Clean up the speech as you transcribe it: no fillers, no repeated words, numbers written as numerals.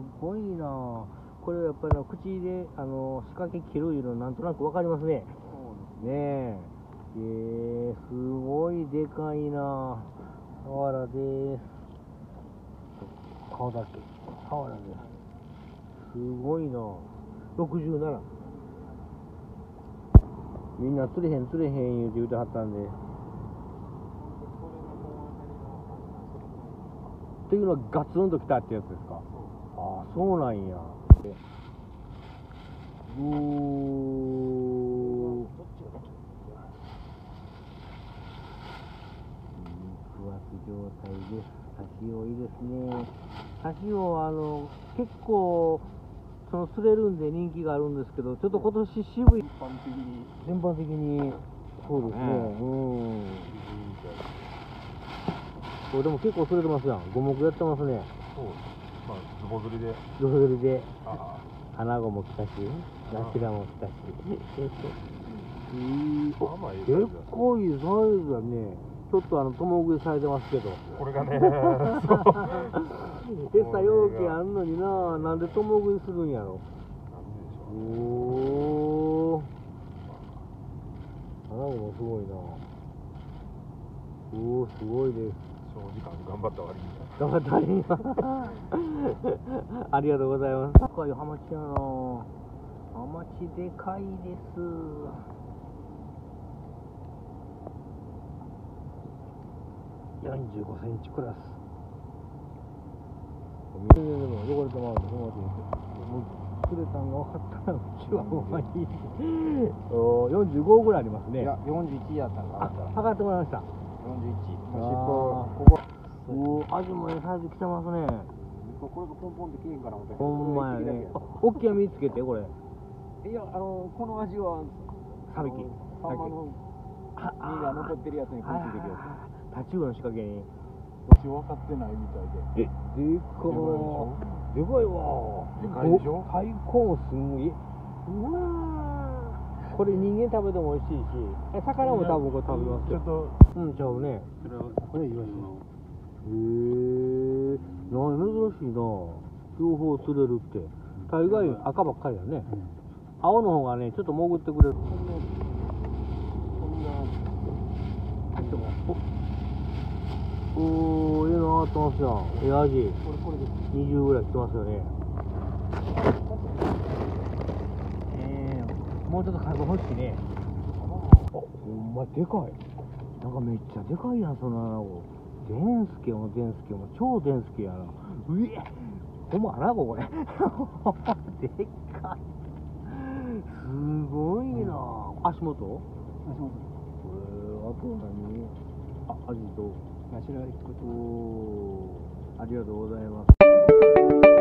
ごいな。これやっぱり口で仕掛け切るいうのなんとなくわかりますね。ねえ。すごいでかいな。サワラです。顔だけ。サワラです。すごいな。67。みんな釣れへん言うて言うてはったんで。っていうのはガツンときたってやつですか。ああ、そうなんや。肉厚状態です。刺しをいいですね。刺しを結構釣れるんで人気があるんですけど、ちょっと今年渋い。全般的にそうですね。これでも結構釣れてますやん。五目やってますね。 そう。まあズボ釣りで。 ズボ釣りで。穴子も来たし、ナシラも来たし。結構いいサイズだね。ちょっと共食いされてますけど。 これがね、 餌容器あんのにな、なんで共食いするんやろ。おお。穴子もすごいな。おお、すごいです。 長時間頑張った割に。 頑張った割に。ありがとうございます。深いハマチやな。ハマチでかいです。45センチクラス。汚れてまうと友達に釣れたのが分かったらうちはほんまに45ぐらいありますね。いや 41やったんか。 測ってもらいました。 41。 ここアジもサイズ来てますね。 これがポンポンって切れんから思った。 ほんまやね。大きい網つけてこれ。 いやこの味はサビキ。 サンマの身が残ってるやつに食いついてくるやつ。 タチウオの仕掛けに。 私分かってないみたいで。 でかー。でかいわ。 でかいでしょ。 最高すんげえ。うわー。これ人間食べても美味しいし、魚も多分これ食べますよ。ちょっとちゃうね。これイワシの。珍しいな。両方釣れるって。大概赤ばっかりだね。青の方がねちょっと潜ってくれる。おー、いいのあってますよ。アジ20ぐらい来てますよね。もうちょっと数欲しいね。ほんまでかい。なんかめっちゃでかいやん、その穴子。デンスケも超デンスケやな。うえ、ほんま穴子これ。でっかい。すごいな。足元。あと何？アジと。ありがとうございます。